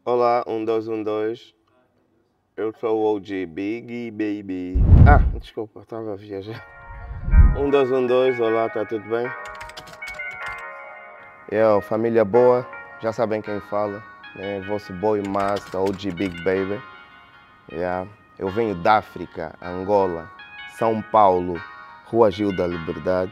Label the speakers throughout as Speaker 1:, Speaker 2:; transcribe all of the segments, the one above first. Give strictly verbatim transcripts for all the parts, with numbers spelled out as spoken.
Speaker 1: Olá, um, dois, um, dois. Eu sou o O G, Biggie Baby. Ah, desculpa, estava a viajar. um, dois, um, dois, olá, tá tudo bem? Eu, família boa, já sabem quem fala, né? Vosso boy master, O G Big Baby. Yeah. Eu venho da África, Angola, São Paulo, Rua Gil da Liberdade.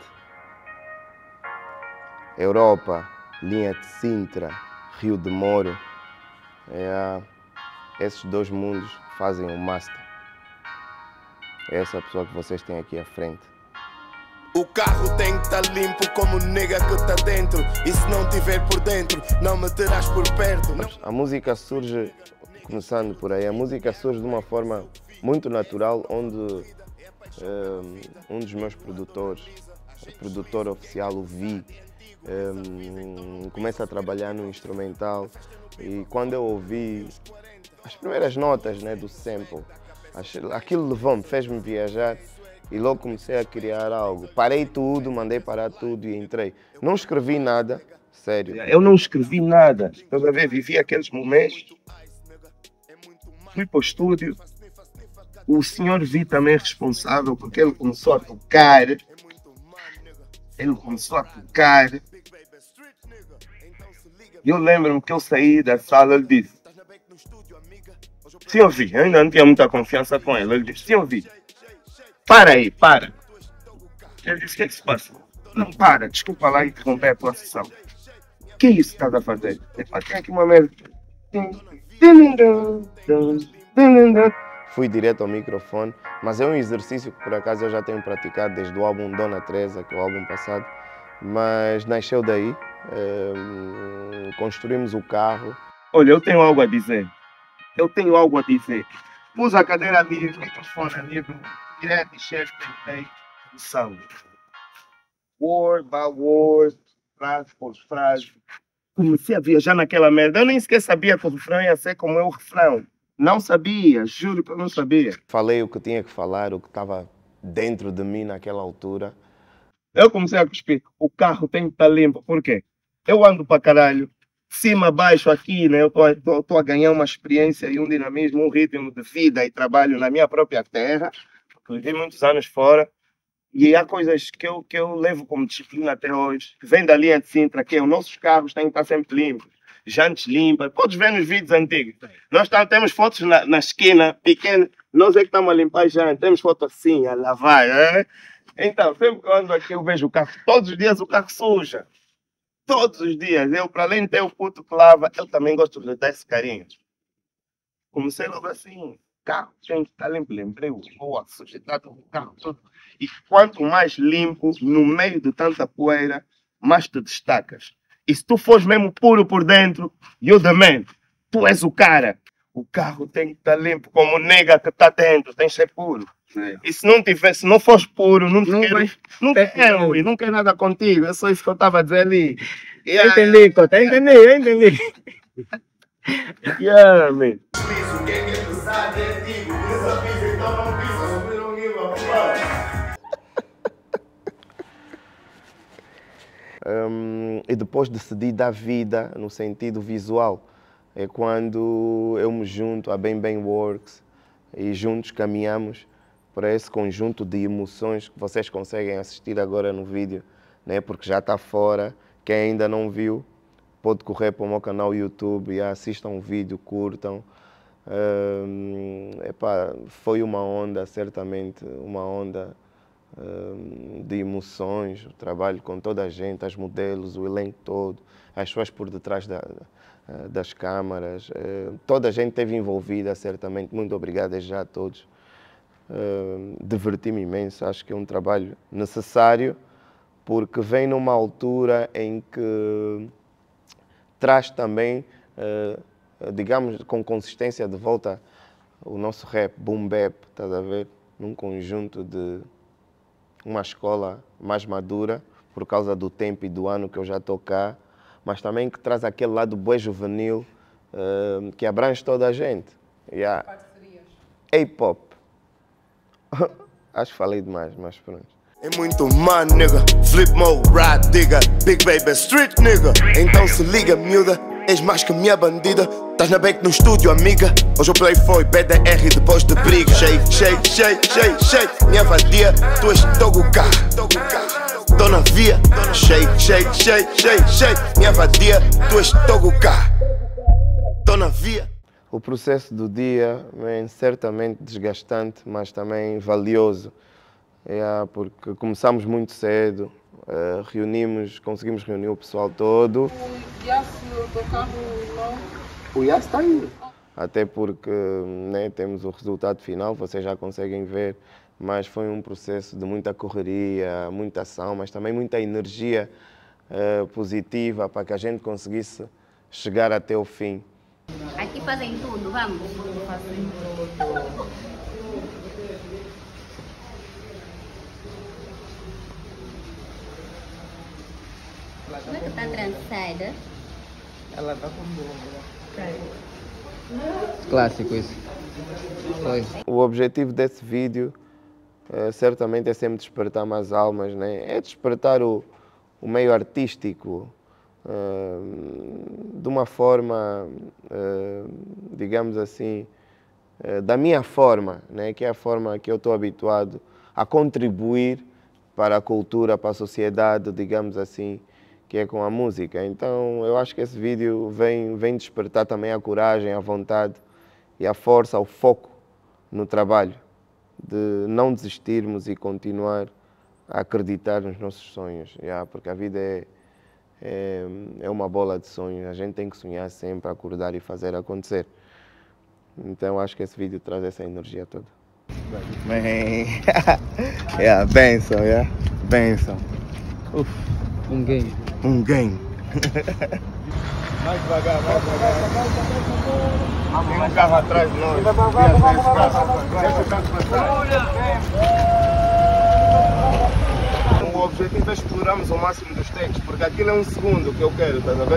Speaker 1: Europa, linha de Sintra, Rio de Moro. É, esses dois mundos fazem o master. É essa pessoa que vocês têm aqui à frente.
Speaker 2: O carro tem que estar limpo como nega que está dentro. E se não tiver por dentro, não me terás por perto. Não...
Speaker 1: A música surge, começando por aí, a música surge de uma forma muito natural, onde um, um dos meus produtores, o produtor oficial, o Vi, um, começa a trabalhar no instrumental. E quando eu ouvi as primeiras notas, né, do sample, aquilo levou-me, fez-me viajar e logo comecei a criar algo. Parei tudo, mandei parar tudo e entrei. Não escrevi nada, sério.
Speaker 3: Eu não escrevi nada, estás a ver? Vivi aqueles momentos, fui para o estúdio, o senhor Vi também é responsável porque ele começou a tocar, ele começou a tocar. E eu lembro-me que eu saí da sala, ele disse: senhor Vi, eu ainda não tinha muita confiança com ele. Ele disse: senhor Vi, para aí, para. Eu disse: o que é que se passa? Não, para, desculpa lá interromper a tua sessão. O que é isso que estás a fazer? Ele falou: tem aqui uma merda.
Speaker 1: Fui direto ao microfone, mas é um exercício que por acaso eu já tenho praticado desde o álbum Dona Teresa, que é o álbum passado, mas nasceu daí. Um, construímos o carro.
Speaker 3: Olha, eu tenho algo a dizer. Eu tenho algo a dizer. Pus a cadeira ali, o microfone ali, direto e chefe, tentei produção. Word by word, frase por frase. Comecei a viajar naquela merda. Eu nem sequer sabia que o refrão ia ser como é o refrão. Não sabia, juro que eu não sabia.
Speaker 1: Falei o que tinha que falar, o que estava dentro de mim naquela altura.
Speaker 3: Eu comecei a cuspir. O carro tem que estar limpo. Por quê? Eu ando para caralho, cima, baixo, aqui, né? Eu estou a ganhar uma experiência e um dinamismo, um ritmo de vida e trabalho na minha própria terra, porque vivi muitos anos fora, e há coisas que eu, que eu levo como disciplina até hoje, que vem da linha de Sintra, que é os nossos carros têm que estar sempre limpos, jantes limpas, podes ver nos vídeos antigos. Nós tá, temos fotos na, na esquina, pequena, nós é que estamos a limpar jantes, temos fotos assim, a lavar, é? Então, sempre que eu ando aqui eu vejo o carro, todos os dias o carro suja. Todos os dias, eu, para além de ter o puto que lava, eu também gosto de dar esse carinho. Comecei logo assim, carro, gente, tá limpo, lembrei, boa, sujidade do carro, tudo. E quanto mais limpo, no meio de tanta poeira, mais te destacas. E se tu fores mesmo puro por dentro, you the man, tu és o cara. O carro tem que estar limpo, como nega que está dentro, tem que ser puro. É. E se não tiver, se não fores puro, não, não quero, não quero, não quero nada contigo. É só isso que eu estava a dizer ali.
Speaker 4: Yeah. Entendi, Cota, entendi, eu entendi.
Speaker 3: Yeah, man.
Speaker 1: um, e depois decidi dar vida no sentido visual. É quando eu me junto a Bem Bem Works e juntos caminhamos para esse conjunto de emoções que vocês conseguem assistir agora no vídeo, né? Porque já está fora. Quem ainda não viu, pode correr para o meu canal YouTube e assistam o vídeo, curtam. Um, epá, foi uma onda, certamente, uma onda um, de emoções, o trabalho com toda a gente, as modelos, o elenco todo, as pessoas por detrás da, das câmaras. Uh, toda a gente esteve envolvida, certamente. Muito obrigado desde já a todos. Uh, diverti-me imenso, acho que é um trabalho necessário porque vem numa altura em que traz também, uh, digamos, com consistência de volta o nosso rap, boom bap, estás a ver? Num conjunto de uma escola mais madura por causa do tempo e do ano que eu já estou cá, mas também que traz aquele lado bué juvenil uh, que abrange toda a gente. Yeah. Hip-hop. Acho que falei demais, mas pronto.
Speaker 2: É muito man, nigga. Flip mode, ride digger. Big baby, street nigga. Então se liga, miúda. És mais que minha bandida. Estás na beck no estúdio, amiga. Hoje o play foi B D R depois de briga. Shake, shake, shake, shake, shake. Minha vadia, tu és Toguka. Tô na via. Shake, shake, shake, shake, shake. Minha vadia, tu és Toguka. Tô na via.
Speaker 1: O processo do dia é certamente desgastante, mas também valioso. É, porque começamos muito cedo, uh, reunimos, conseguimos reunir o pessoal todo.
Speaker 5: O Yas no teu carro não?
Speaker 3: O Yas está aí.
Speaker 1: Até porque né, temos o resultado final, vocês já conseguem ver, mas foi um processo de muita correria, muita ação, mas também muita energia uh, positiva para que a gente conseguisse chegar até o fim.
Speaker 6: Aqui fazem tudo, vamos?
Speaker 5: Fazem tudo.
Speaker 6: Como é que está trançada?
Speaker 5: Ela está com boa.
Speaker 4: Clássico isso. Foi.
Speaker 1: O objetivo desse vídeo uh, certamente é sempre despertar mais almas, né? É despertar o, o meio artístico uh, de uma forma, uh, digamos assim, uh, da minha forma, né? Que é a forma que eu estou habituado a contribuir para a cultura, para a sociedade, digamos assim, que é com a música. Então eu acho que esse vídeo vem, vem despertar também a coragem, a vontade e a força, o foco no trabalho, de não desistirmos e continuar a acreditar nos nossos sonhos, yeah, porque a vida é, é, é uma bola de sonhos, a gente tem que sonhar sempre, acordar e fazer acontecer. Então acho que esse vídeo traz essa energia toda.
Speaker 3: Man, yeah, benção, yeah, benção. Uf.
Speaker 4: Um game.
Speaker 3: Um game. Mais devagar, mais devagar. Tem um carro atrás de nós. Deixa o carro passar. O objetivo é explorarmos o máximo dos takes, porque aquilo é um segundo que eu quero, estás a ver?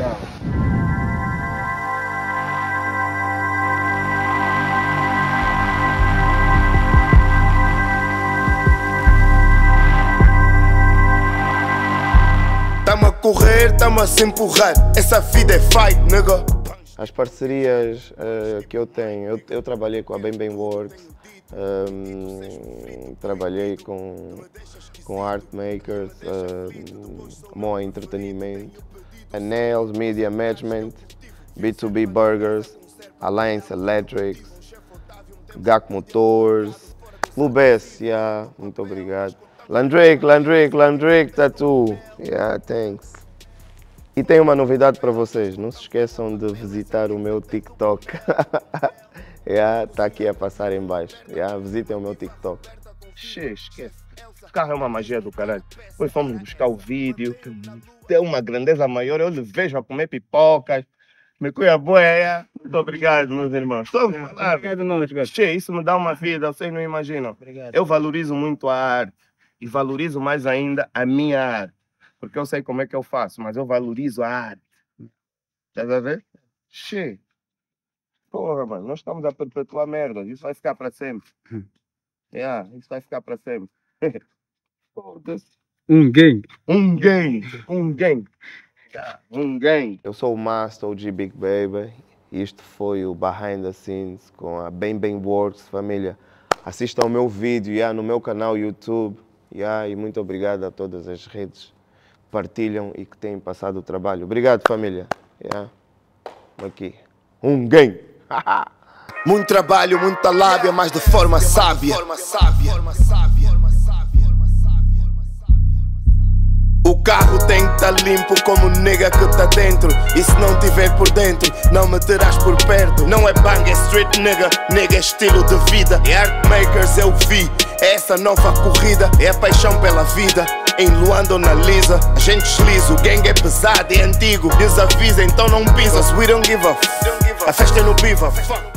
Speaker 2: Tamo a correr, tamo a se empurrar. Essa vida é fight, nigga.
Speaker 1: As parcerias uh, que eu tenho, eu, eu trabalhei com a Bem Bem Works, um, trabalhei com, com Art Makers, uh, Moa Entretenimento, Nails Media Management, B dois B Burgers, Alliance Electrics, G A C Motors, Clube S, yeah, muito obrigado. Landrake, Landrake, Landrake Tattoo. Yeah, thanks. E tem uma novidade para vocês, não se esqueçam de visitar o meu TikTok. Yeah, tá aqui a passar em baixo. Yeah, visitem o meu TikTok.
Speaker 3: Che, esquece. O carro é uma magia do caralho. Depois fomos buscar o vídeo, que tem uma grandeza maior. Eu lhe vejo a comer pipocas. Me cuida boa, é. Muito obrigado, meus irmãos. Estou
Speaker 4: Obrigado, nós, gato.
Speaker 3: Che, isso me dá uma vida, vocês não imaginam.
Speaker 4: Obrigado.
Speaker 3: Eu valorizo muito a arte. E valorizo mais ainda a minha arte. Porque eu sei como é que eu faço, mas eu valorizo a arte. Estás a ver? Che. Porra, mano, nós estamos a perpetuar merda. Isso vai ficar para sempre. Yeah, isso vai ficar para sempre.
Speaker 4: Um game.
Speaker 3: Um game. Um game. Yeah, um game.
Speaker 1: Eu sou o Master, o G Big Baby. Isto foi o Behind the Scenes com a Bem Bem Works, família. Assistam ao meu vídeo yeah, no meu canal YouTube. Yeah, e muito obrigado a todas as redes que partilham e que têm passado o trabalho. Obrigado, família. Yeah. Aqui. Um game.
Speaker 2: Muito trabalho, muita lábia, mas de forma sábia. O carro tem que estar limpo como nega que tá dentro. E se não tiver por dentro, não me terás por perto. Não é bang, é street nigga, nega é estilo de vida. É art makers eu vi, é essa nova corrida. É a paixão pela vida, em Luanda ou na Lisa. A gente desliza, o gang é pesado, é antigo. Desavisa, então não pisas, we don't give a f. A festa é no Biva.